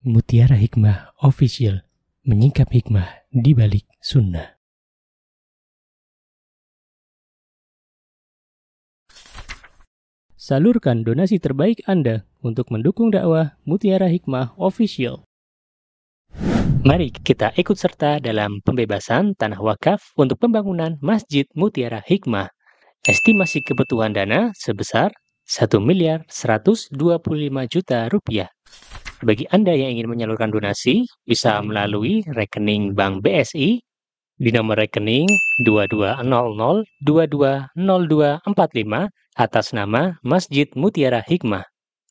Mutiara Hikmah Official, menyingkap hikmah di balik sunnah. Salurkan donasi terbaik Anda untuk mendukung dakwah Mutiara Hikmah Official. Mari kita ikut serta dalam pembebasan tanah wakaf untuk pembangunan Masjid Mutiara Hikmah. Estimasi kebutuhan dana sebesar 1.125.000.000 rupiah. Bagi Anda yang ingin menyalurkan donasi, bisa melalui rekening Bank BSI di nomor rekening 2200220245 atas nama Masjid Mutiara Hikmah.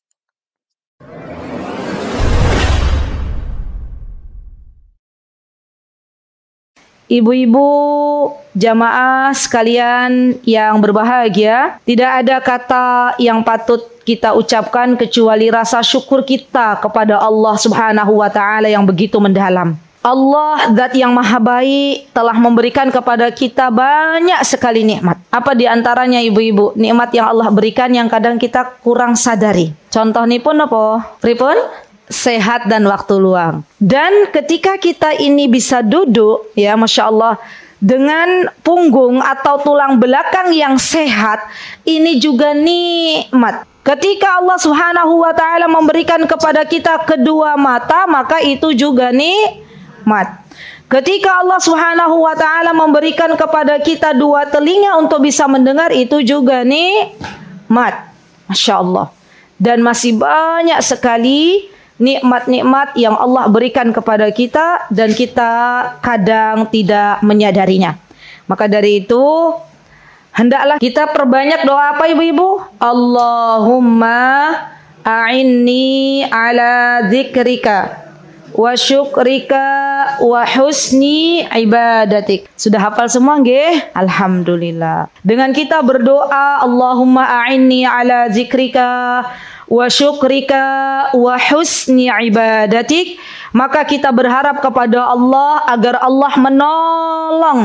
Ibu-ibu jamaah sekalian yang berbahagia, tidak ada kata yang patut kita ucapkan kecuali rasa syukur kita kepada Allah Subhanahu wa Ta'ala yang begitu mendalam. Allah, Zat yang Maha Baik, telah memberikan kepada kita banyak sekali nikmat. Apa di antaranya ibu-ibu? Nikmat yang Allah berikan yang kadang kita kurang sadari. Contoh ini pun apa? Pripun? Sehat dan waktu luang. Dan ketika kita ini bisa duduk, ya Masya Allah, dengan punggung atau tulang belakang yang sehat, ini juga nikmat. Ketika Allah Subhanahu wa Ta'ala memberikan kepada kita kedua mata, maka itu juga nikmat. Ketika Allah Subhanahu wa Ta'ala memberikan kepada kita dua telinga untuk bisa mendengar, itu juga nikmat. Masya Allah. Dan masih banyak sekali nikmat-nikmat yang Allah berikan kepada kita dan kita kadang tidak menyadarinya. Maka dari itu, hendaklah kita perbanyak doa apa ibu-ibu? Allahumma a'inni ala dzikrika wa syukrika wa husni ibadatik. Sudah hafal semua nggih? Alhamdulillah. Dengan kita berdoa Allahumma a'inni ala dzikrika wa syukrika wa husni ibadatik, maka kita berharap kepada Allah agar Allah menolong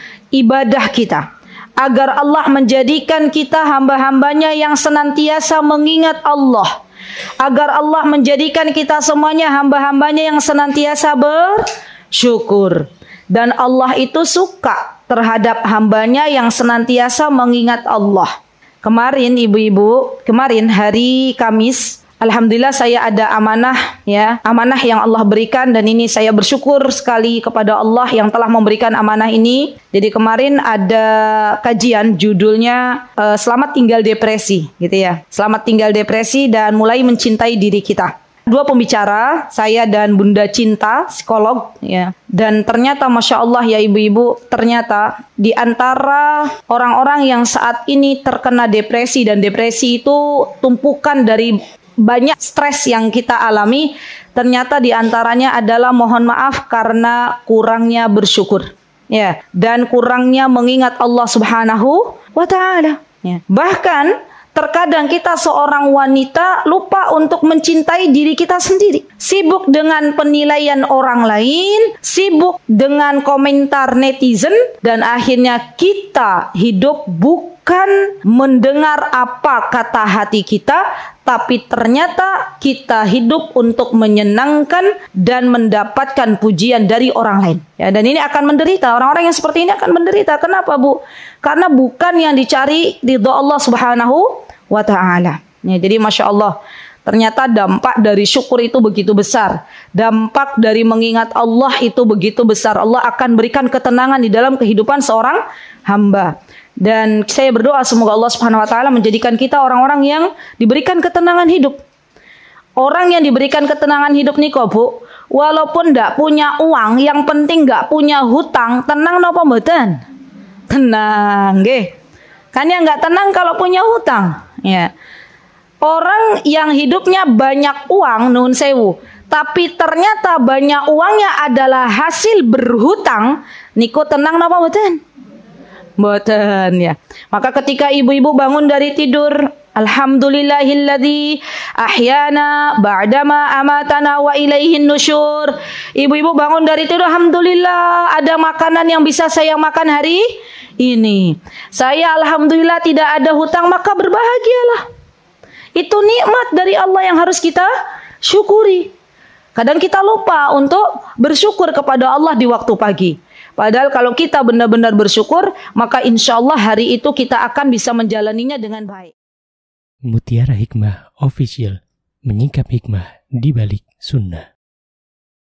ibadah kita, agar Allah menjadikan kita hamba-hambanya yang senantiasa mengingat Allah, agar Allah menjadikan kita semuanya hamba-hambanya yang senantiasa bersyukur. Dan Allah itu suka terhadap hambanya yang senantiasa mengingat Allah. Kemarin ibu-ibu, kemarin hari Kamis, alhamdulillah saya ada amanah ya, amanah yang Allah berikan, dan ini saya bersyukur sekali kepada Allah yang telah memberikan amanah ini. Jadi kemarin ada kajian judulnya Selamat Tinggal Depresi gitu ya. Selamat tinggal depresi dan mulai mencintai diri kita. Dua pembicara, saya dan Bunda Cinta, psikolog ya. Dan ternyata Masya Allah ya ibu-ibu, ternyata di antara orang-orang yang saat ini terkena depresi, dan depresi itu tumpukan dari banyak stres yang kita alami, ternyata di antaranya adalah mohon maaf karena kurangnya bersyukur ya, dan kurangnya mengingat Allah Subhanahu wa Ta'ala ya. Bahkan terkadang kita seorang wanita lupa untuk mencintai diri kita sendiri. Sibuk dengan penilaian orang lain, sibuk dengan komentar netizen, dan akhirnya kita hidup bukan mendengar apa kata hati kita, tapi ternyata kita hidup untuk menyenangkan dan mendapatkan pujian dari orang lain. Ya, dan ini akan menderita. Orang-orang yang seperti ini akan menderita. Kenapa, Bu? Karena bukan yang dicari ridho Allah Subhanahu wa Ta'ala. Ya, jadi Masya Allah, ternyata dampak dari syukur itu begitu besar. Dampak dari mengingat Allah itu begitu besar. Allah akan berikan ketenangan di dalam kehidupan seorang hamba. Dan saya berdoa semoga Allah Subhanahu wa Ta'ala menjadikan kita orang-orang yang diberikan ketenangan hidup. Orang yang diberikan ketenangan hidup nih kok Bu, walaupun tidak punya uang, yang penting nggak punya hutang, tenang napa mboten? Tenang nggih. Kan yang nggak tenang kalau punya hutang ya. Orang yang hidupnya banyak uang, nun sewu, tapi ternyata banyak uangnya adalah hasil berhutang, niku tenang napa mboten? Mboten ya. Maka ketika ibu-ibu bangun dari tidur, alhamdulillahilladzi ahyana ba'dama amatana wa ilaihin nusyur. Ibu-ibu bangun dari tidur, alhamdulillah ada makanan yang bisa saya makan hari ini. Saya alhamdulillah tidak ada hutang, maka berbahagialah. Itu nikmat dari Allah yang harus kita syukuri. Kadang kita lupa untuk bersyukur kepada Allah di waktu pagi. Padahal kalau kita benar-benar bersyukur, maka insya Allah hari itu kita akan bisa menjalaninya dengan baik. Mutiara Hikmah Official, menyingkap hikmah di balik sunnah.